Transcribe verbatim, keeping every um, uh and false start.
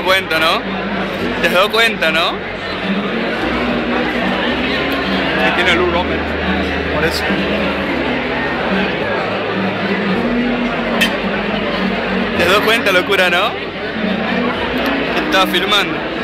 cuenta, ¿no? ¿Te has dado cuenta, no? Que tiene luz Romer, por eso. ¿Te has dado cuenta, locura, no? Que estaba filmando.